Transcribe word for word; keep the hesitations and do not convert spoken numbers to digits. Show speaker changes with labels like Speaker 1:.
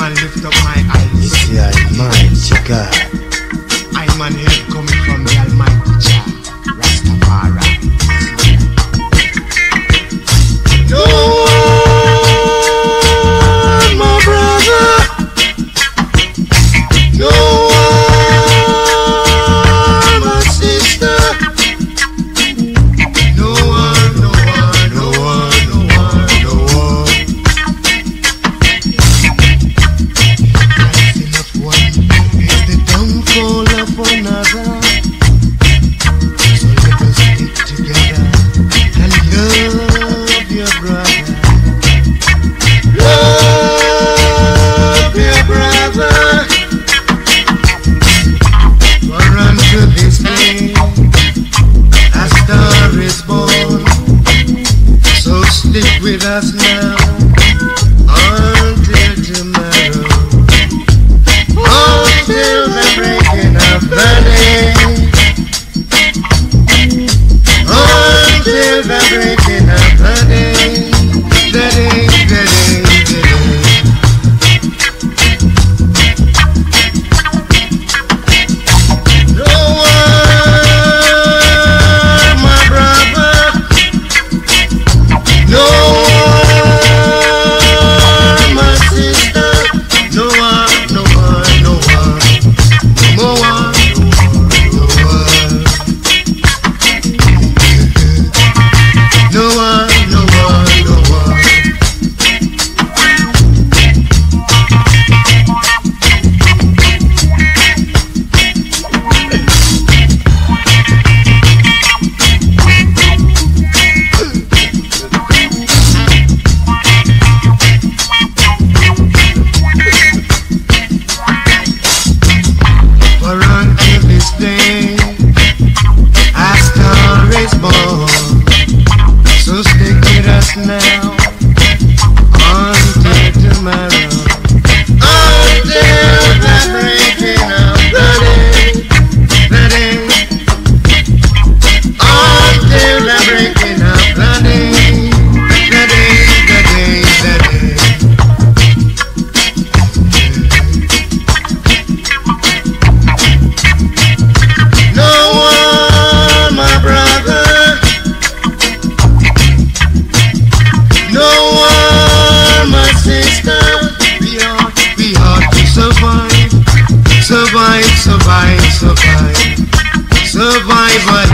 Speaker 1: man lift up my eyes.
Speaker 2: It's the Almighty God.
Speaker 1: I man help coming from the Almighty Jah, Rastafari. No one, my brother. No one, my sister. No one, no one, no one, no one, no one. Rising up one is the downfall of another. So let us stick together and love your brother. Love your brother. For unto this day a star is born. So stick with us now until tomorrow. Until the breaking of the day. Until the breaking of the day. The day, the day, the day. No one, my brother. No one, my sister. No one, no one, no one. No one, no one. No one, no one, no one. For until this day a star is born. So stick with us now until tomorrow. Until the breaking of the day. The day. Until the breaking of the day. The day, the day, the day. No one, my brother. No one, my sister. We ought, we ought to survive. Survive, survive, survive. Survival